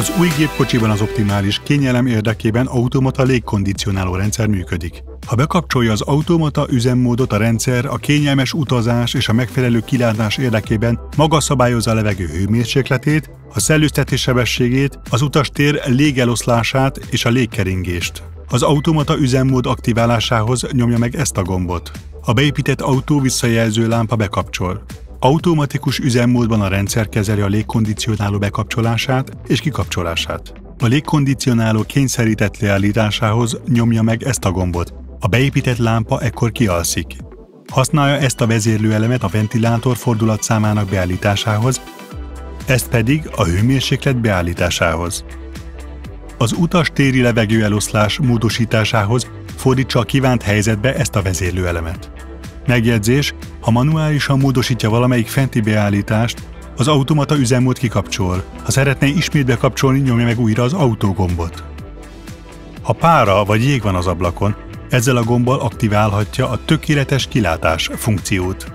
Az új gépkocsiban az optimális kényelem érdekében automata légkondicionáló rendszer működik. Ha bekapcsolja az automata üzemmódot, a rendszer a kényelmes utazás és a megfelelő kilátás érdekében maga szabályozza a levegő hőmérsékletét, a szellőztetés sebességét, az utastér légeloszlását és a légkeringést. Az automata üzemmód aktiválásához nyomja meg ezt a gombot. A beépített autó visszajelző lámpa bekapcsol. Automatikus üzemmódban a rendszer kezeli a légkondicionáló bekapcsolását és kikapcsolását. A légkondicionáló kényszerített leállításához nyomja meg ezt a gombot. A beépített lámpa ekkor kialszik. Használja ezt a vezérlőelemet a ventilátor fordulatszámának beállításához, ezt pedig a hőmérséklet beállításához. Az utastéri levegőeloszlás módosításához fordítsa a kívánt helyzetbe ezt a vezérlőelemet. Megjegyzés, ha manuálisan módosítja valamelyik fenti beállítást, az automata üzemmód kikapcsol. Ha szeretné ismét bekapcsolni, nyomja meg újra az autó gombot. Ha pára vagy jég van az ablakon, ezzel a gombbal aktiválhatja a tökéletes kilátás funkciót.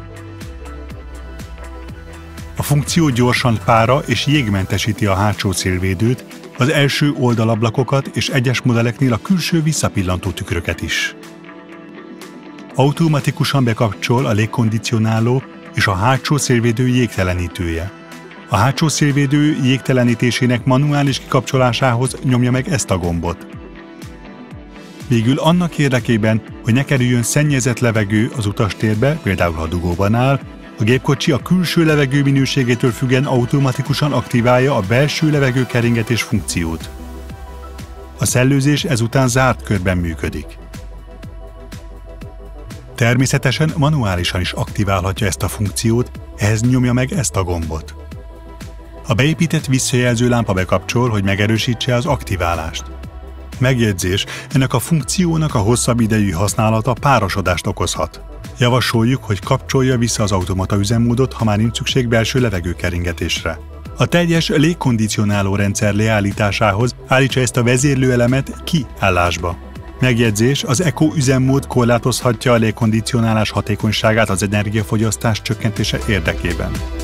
A funkció gyorsan pára és jégmentesíti a hátsó szélvédőt, az első oldalablakokat és egyes modelleknél a külső visszapillantó tükröket is. Automatikusan bekapcsol a légkondicionáló és a hátsó szélvédő jégtelenítője. A hátsó szélvédő jégtelenítésének manuális kikapcsolásához nyomja meg ezt a gombot. Végül annak érdekében, hogy ne kerüljön szennyezett levegő az utastérbe, például ha dugóban áll, a gépkocsi a külső levegő minőségétől függően automatikusan aktiválja a belső levegőkeringetés funkciót. A szellőzés ezután zárt körben működik. Természetesen manuálisan is aktiválhatja ezt a funkciót, ehhez nyomja meg ezt a gombot. A beépített visszajelző lámpa bekapcsol, hogy megerősítse az aktiválást. Megjegyzés, ennek a funkciónak a hosszabb idejű használata párosodást okozhat. Javasoljuk, hogy kapcsolja vissza az automata üzemmódot, ha már nincs szükség belső levegőkeringetésre. A teljes légkondicionáló rendszer leállításához állítsa ezt a vezérlőelemet kiállásba. Megjegyzés, az Eco üzemmód korlátozhatja a légkondicionálás hatékonyságát az energiafogyasztás csökkentése érdekében.